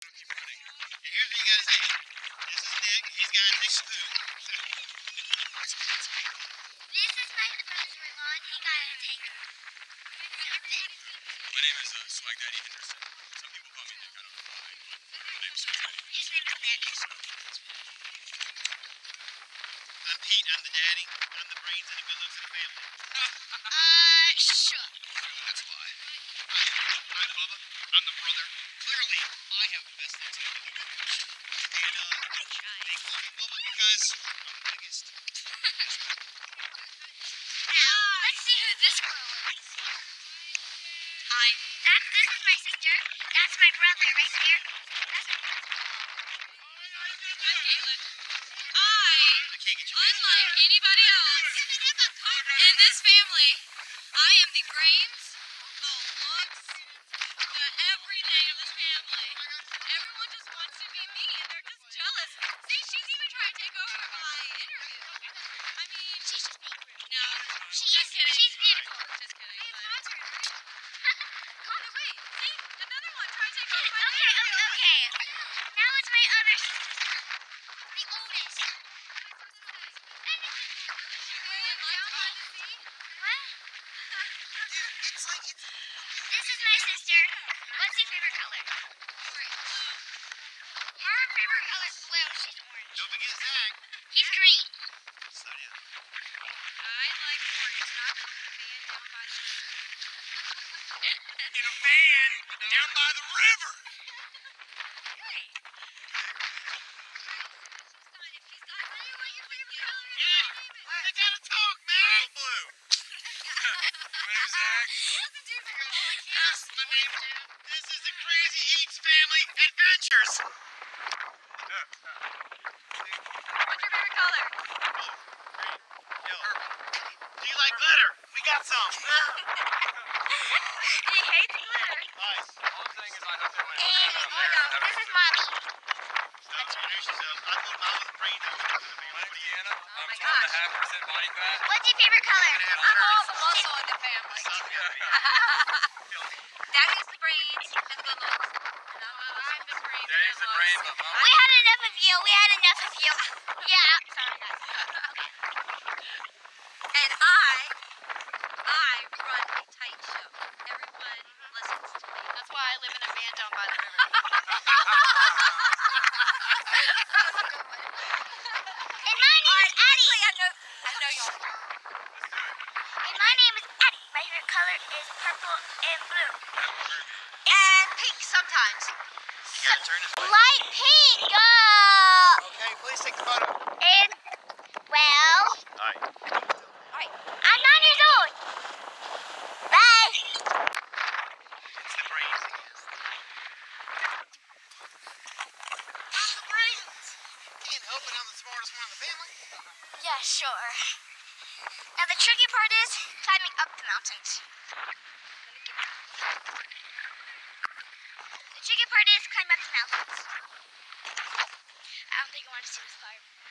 Keep running. And here's what you gotta see. This is Nick. He's got a Nick spoon. This is my brother's Ron. He got a tanker. My name is Swag Daddy Henderson. Some people call me Nick. I don't know why, but my name is Swag Daddy. His name is Nick. I'm Pete. I'm the daddy. I'm the brains and the good looks of the family. Sure. That's a lie. I'm Bubba. I'm the brother. Clearly, I have the best things to do. And they call me Bubba because I'm the biggest. Now, let's see who this girl is. Hi. This is my sister. That's my brother right there. That's my brother. I'm Caitlin. I can't get you Unlike anybody else in this family, I am the brains, the looks, the everything of this family. Everyone just wants to be me, and they're just jealous. See, she's even trying to take over my interview. I mean, She's just being rude. no, She just is. kidding. She's beautiful. Just kidding. Connor, wait. See, another one trying to take over my Okay. interview. Now it's my other sister. The oldest. This is my sister. What's your favorite color? Her favorite color is blue. She's orange. Don't forget Zach. He's green. So, yeah. I like orange, not the man down by the river. In a van down by the river. They gotta talk, man. Blue. My name's Zach. Yes, my name's Jim. This is the Crazy Eats Family Adventures. What's your favorite color? Yellow. Do you like glitter? We got some. He hates glitter. Nice. All I'm saying is I hope they win. This is mommy. Stop, introduce yourself. I thought mine was brain. My name's Deanna. I'm my 12.5% body fat. What's your favorite color? I'm all the muscle in the family. Daddy's the brains and the good looks. And I'm the brains Daddy's the brain, but We mom. had enough of you. Yeah. Sorry, guys. And I run a tight show. Everyone listens to me. That's why I live in a van down by the river. And my name is Addie. I know y'all. And my name is Addie. My favorite color is purple and blue. And pink sometimes. You gotta turn this way. Light pink. Okay, please take the photo. And, well, Alright. I'm 9 years old. Bye. It's the brains. I'm the brains. Can't help it. I'm the smartest one in the family. Yeah, sure. Now the tricky part is climbing up the mountains. The tricky part is climbing up the mountains. I don't think I want to see this part.